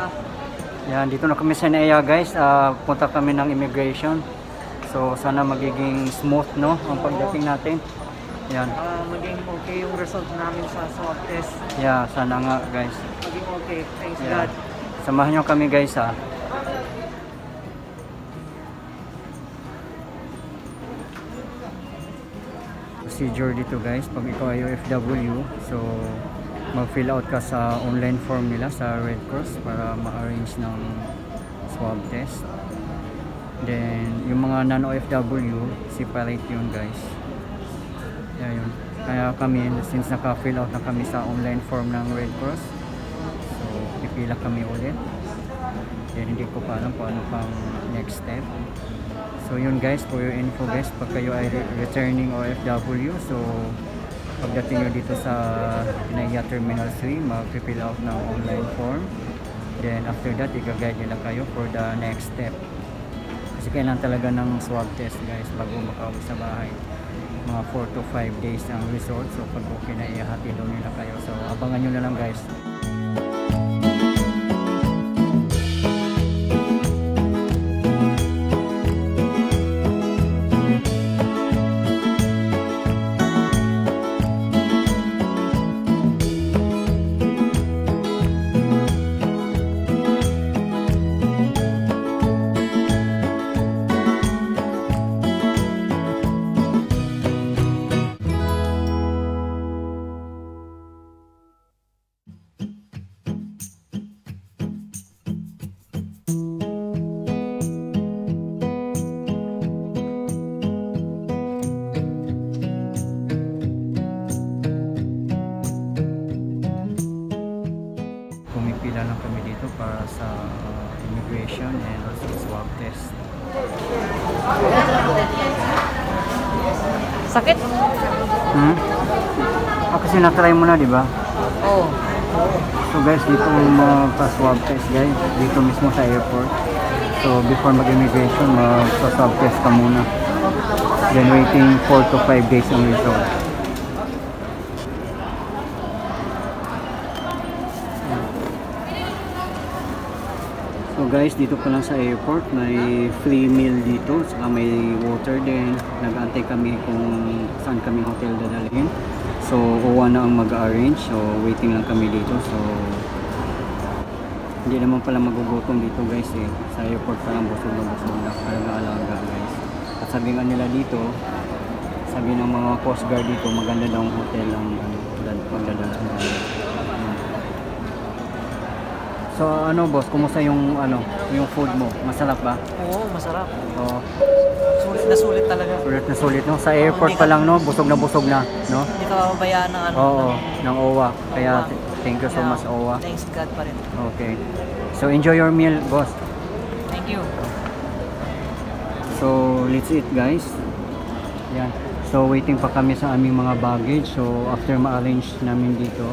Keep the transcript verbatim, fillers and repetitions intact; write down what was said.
Yan, dito na kami sa N A I A guys. Uh, punta kami ng immigration. So sana magiging smooth, no, ang pagdating natin. Yan. Uh, maging okay yung result namin sa swab test. Yeah, sana nga guys. Maging okay. Thanks Yeah. God. Samahan nyo kami guys ha. Procedure dito guys, pag ikaw ay O F W, so mag-fill out ka sa online form nila sa Red Cross para ma-arrange ng swab test. Then yung mga non O F W, separate yun guys. Yeah, yun. Kaya kami, since naka-fill out na kami sa online form ng Red Cross, so ipila kami ulit. Then hindi ko pa alam kung ano pang next step. So yun guys, for your info guys, pag kayo ay re returning O F W, so pagdating nyo dito sa N A I A Terminal three, mag-fill out ng online form. Then after that, i-guide nila kayo for the next step. Kasi kailangan talaga ng swab test guys bago makauwi sa bahay. Mga four to five days ang result. So pag okay na, ihatid doon nila kayo. So abangan nyo na lang guys. Pumipila lang kami dito para sa immigration and also swab test. Sakit? Hmm? Ah, kasi na-try mo na, di ba? Oo. Oh. So guys, dito magpa-swab test guys, dito mismo sa airport. So before mag-immigration, magpa-swab test ka muna. Then waiting four to five days ang result. So guys, dito pa lang sa airport, may free meal dito, saka may water din. Nag-aantay kami kung saan kami hotel dadalhin. So O W na ang mag-arrange, so waiting lang kami dito. So hindi naman pala magugutom dito guys eh. Sa airport pa lang busog na busog na, alaga-alaga guys. At sabi nga nila dito, sabi ng mga coast guard dito, maganda daw ang hotel ang pagdadala. So ano boss, kumusta yung ano, yung food mo? Masarap ba? Oo, masarap. Oo. Sulit na sulit talaga. Sulit na sulit no. Sa airport pa lang no, busog na busog na, no? Hindi ka mababayaan ng ano. Oo, ng O W A. Kaya thank you so much O W A. Thanks God pa rin. Okay. So enjoy your meal, boss. Thank you. So let's eat guys. Yan. So waiting pa kami sa aming mga baggage. So after ma-arrange namin dito,